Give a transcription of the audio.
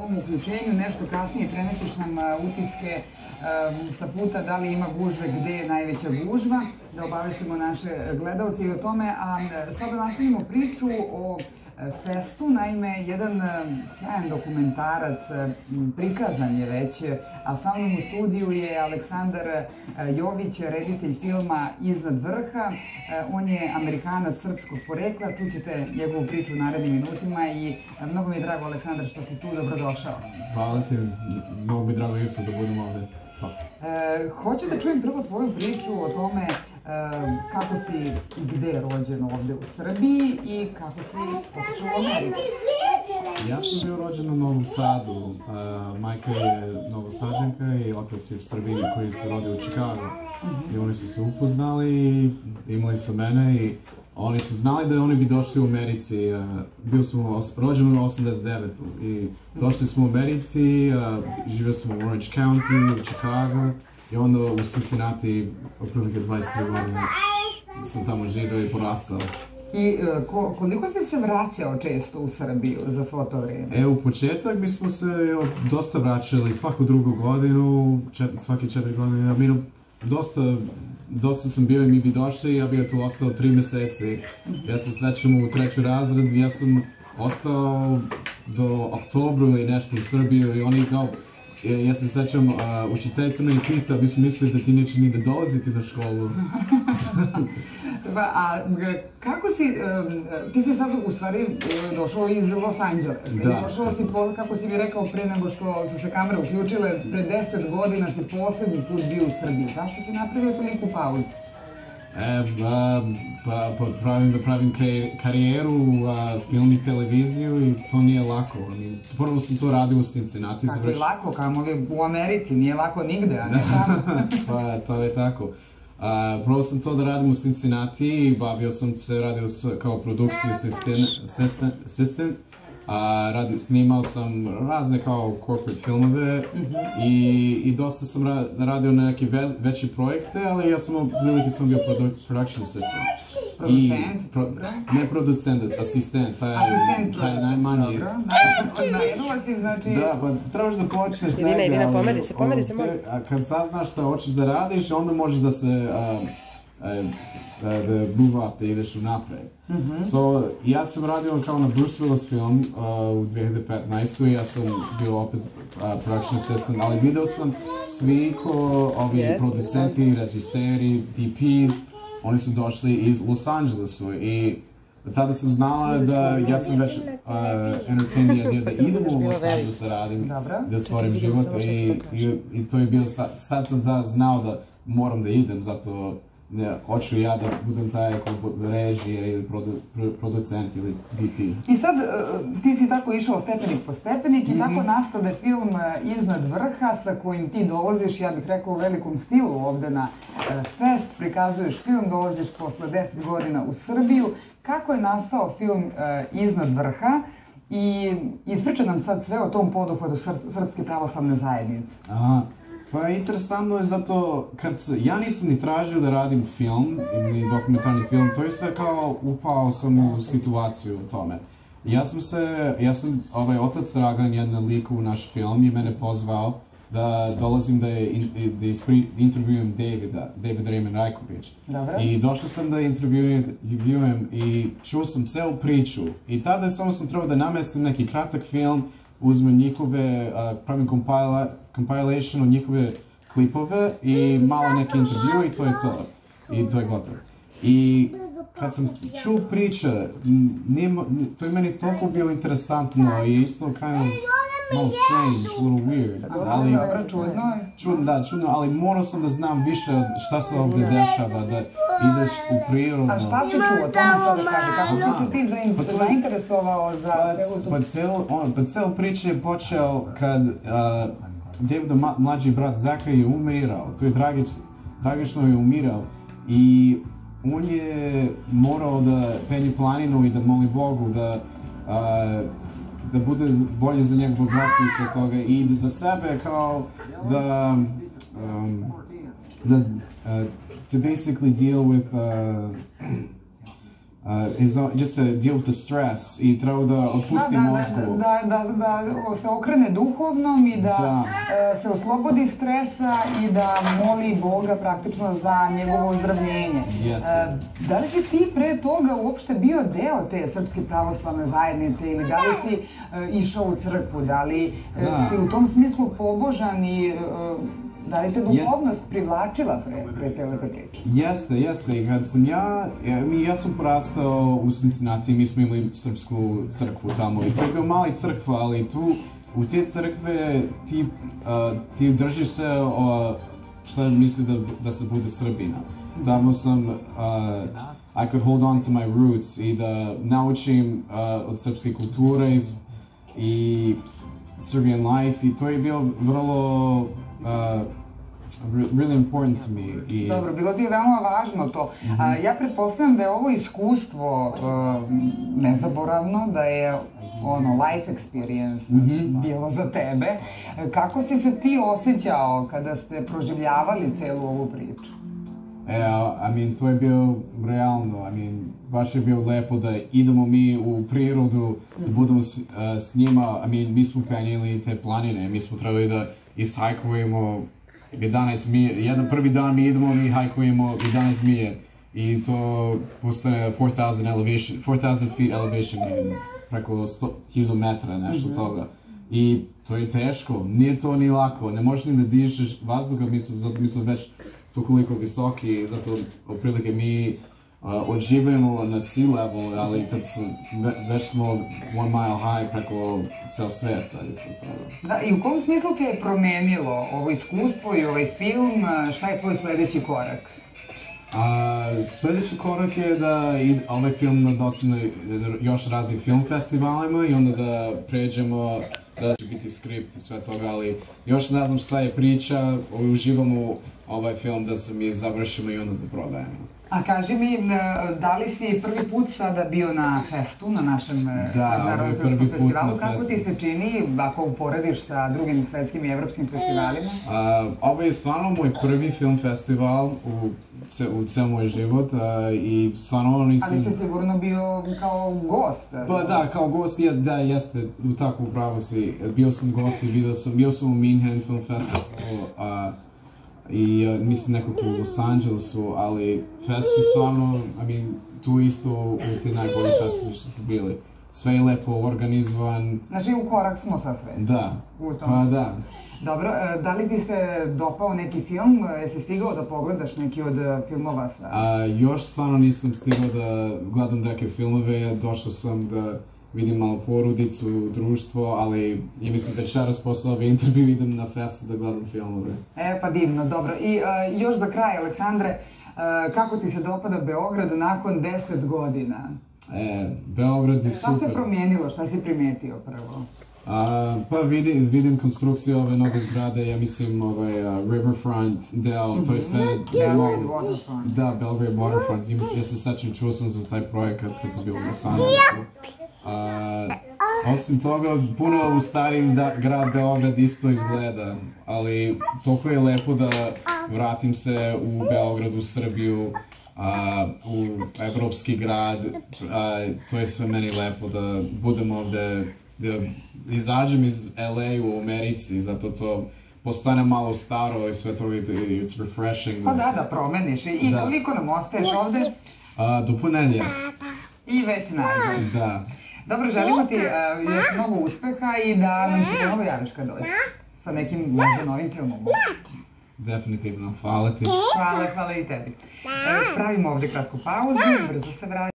ovom uključenju. Nešto kasnije prenećeš nam utiske sa puta da li ima gužve, gde je najveća gužva, da obavestimo naše gledalce i o tome. A sada nastavimo priču o festu. Naime, jedan sjajan dokumentarac, prikazan je već, a sa mnom u studiju je Aleksandar Jović, reditelj filma Iznad vrha. On je Amerikanac srpskog porekla, čućete njegovu priču u narednim minutima i mnogo mi je drago, Aleksandar, što si tu, dobrodošao. Hvala ti, mnogo mi je drago isto da budem ovde. Hoću da čujem prvo tvoju priču o tome kako si i gde rođen ovde u Srbiji i kako si otišao u Ameriku. Ja sam bio rođen u Novom Sadu. Majka je Novosađanka i otac je Srbini koji se rodio u Čikagu. I oni su se upoznali i imali su mene i oni su znali da oni bi došli u Americi. Bio sam rođen u 89. I došli smo u Americi, živio sam u Orange County, u Čikagu. I onda u Cincinnati, otprilike 23 godine, sam tamo živio i porastao. I koliko si se vraćao često u Srbiju za svo to vreme? U početak mi smo se dosta vraćali svaku drugu godinu, svake 4 godine. Dosta sam bio i mi bi došli, ja bi tu ostao 3 meseci. Ja se sećam u 3. razred, ja sam ostao do oktobru ili nešto u Srbiju i oni kao, ja se sećam, učiteljica me pita, mi su mislili da ti neće ni da dolaziti na školu. A kako si, ti si sad u stvari došao iz Los Angelesa. Da. Došao si, kako si mi rekao pre nego što su se kamere uključile, pre 10 godina si poslednji put bio u Srbiji. Zašto si napravio toliku pauzu? Da pravim karijeru, film i televiziju i to nije lako. Prvo sam to radio u Cincinnati. Kako je lako, kamoli u Americi, nije lako nigde, a ne tamo. Pa to je tako. Prvo sam to da radim u Cincinnati i bavio sam se, radio kao produkcija assistant. Snimao sam razne kao corporate filmove i dosta sam radio na neke veće projekte, ali ja sam prilike sam bio production assistant. Producent? Ne producent, asistent, taj je najmanji. Najednula si, znači... Da, pa trebaš da počneš negdje, Idina, pomeri se, moj. Kad saznaš šta hoćeš da radiš, onda možeš da se... da move up, da ideš u napred. So, ja sam radio kao na Bruce Willis film u 2015. I ja sam bio opet production assistant, ali video sam svi ko ovi producenti, režiseri, DPs, oni su došli iz Los Angelesu i tada sam znala da ja sam već entertained idea da idem u Los Angeles da radim, da stvorim život i to je bilo, sad sam znao da moram da idem, zato hoću ja da budem taj režije ili producent ili DP. I sad ti si tako išao stepenik po stepenik i tako nastade film Iznad vrha sa kojim ti dolaziš, ja bih rekla u velikom stilu ovde na fest, prikazuješ film, dolaziš posle 10 godina u Srbiju. Kako je nastao film Iznad vrha i ispriča nam sad sve o tom poduhvatu Srpske pravoslavne zajednice. Pa interesantno je zato, ja nisam ni tražio da radim film, ni dokumentarni film, to je sve kao upao sam u situaciju o tome. Otac Dragan, jedan lik u naš film, je mene pozvao da dolazim da intervjujem Davida Raymond Rajković. I došao sam da intervjujem i čuo sam celu priču. I tada samo sam trebao da namestim neki kratak film, uzmem njihove, pravim compilation od njihove klipove i malo neki intervju i to je to. I to je gotovo. I kad sam čuo priče, to je meni toliko bilo interesantno i isto malo strange, a little weird. Dobro, čudno. Da, čudno, ali morao sam da znam više šta se ovdje dešava, da ideš u prirodno. A šta si čuo? To mi sada kaže, kako si ti zainteresovao za celu tu... Pa cel priča je počeo kad Davidov mlađi brat Zakaj je umirao, to je tragično je umirao i on je morao da penje planinu i da moli Bogu da bude bolje za njegovog brata i sve toga i za sebe kao da to basically deal with just to deal with the stress i treba da otpusti mozgu. Da se okrene duhovnom i da se oslobodi stresa i da moli Boga praktično za njegovo ozdravljenje. Da li si ti pre toga uopšte bio deo te Srpske pravoslavne zajednice ili da li si išao u crkvu, da li si u tom smislu pobožan i da li te duhovnost privlačila pre cele te priče? Jeste. I kad sam ja sam porastao u Cincinnati, mi smo imali srpsku crkvu tamo i to je bio mali crkva, ali tu u te crkve ti držiš se šta misli da se bude Srbina. Tamo sam, I could hold on to my roots i da naučim od srpske kulture i Serbian life i to je bilo vrlo really important to me. Dobro, bilo ti je veoma važno to. Ja pretpostavljam da je ovo iskustvo nezaboravno, da je life experience bilo za tebe. Kako si se ti osjećao kada ste proživljavali celu ovu priču? To je bilo realno, baš je bilo lepo da idemo mi u prirodu, da budemo s njima, mi smo penjeli te planine, mi smo trebali da ishajkujemo 11 milje, jedan prvi dan mi idemo, mi hajkujemo 11 milje i to postane 4,000 feet elevation, preko 100.000 metra, nešto toga. I to je teško, nije to ni lako, ne možeš ni da dišeš vazduha, zato mi smo već toliko visoki, zato otprilike mi odživljamo na sea level, ali kad već smo 1 mile high preko ceo sveta i sve toga. Da, i u kom smislu te je promenilo ovo iskustvo i ovaj film? Šta je tvoj sledeći korak? Sledeći korak je da ovaj film dosadno još raznim film festivalima i onda da pređemo, da će biti skript i sve toga, ali još ne znam šta je priča, uživamo ovaj film da se mi završimo i onda da prodajemo. A kaži mi, da li si prvi put sada bio na festu, na našem Narodnom filmskom festivalu? Kako ti se čini, ako uporediš sa drugim svetskim i evropskim festivalima? Ovo je stvarno moj prvi film festival u ceo moj život i stvarno nisam... Ali si sigurno bio kao gost? Pa da, kao gost, da, jeste, tako upravo si. Bio sam gost i bio sam u Minhen Film Festivalu i mislim nekako u Los Angelesu, ali festi stvarno, tu isto u te najbolji festivali što su bili. Sve je lepo organizovan. Znači u korak smo sa svetom? Da, pa da. Dobro, da li ti se dopao neki film? Jesi stigao da pogledaš neki od filmova sa... Još stvarno nisam stigao da gledam neke filmove, došao sam da vidim malo porodicu, društvo, ali ja mislim večeras posle ove intervju idem na festu da gledam filmove. Pa divno, dobro. I još za kraj, Aleksandre, kako ti se dopada Beograd nakon 10 godina? Beograd je super. Šta se promijenilo, šta si primetio prvo? Pa vidim konstrukciju ove nove zgrade, ja mislim Riverfront deo, to je sve... Belgrade Waterfront. Da, Belgrade Waterfront, ja se sećam, čuo sam za taj projekat kad sam bio u Los Angelesu. Osim toga, puno u starijim grad Beograd isto izgleda, ali toliko je lepo da vratim se u Beograd, u Srbiju, u evropski grad, to je sve meni lepo da budem ovde, da izađem iz LA u Americi, zato to postane malo staro i sve to, it's refreshing. Pa da promeniš. I koliko nam ostaješ ovde? Do ponedeljaka. I već nađem. Da. Dobro, želimo ti još mnogo uspeha i da nam se ponovo javiš kad dođeš. Sa nekim možda novim filmom. Definitivno, hvala ti. Hvala i tebi. Pravimo ovde kratku pauzu, brzo se vraćamo.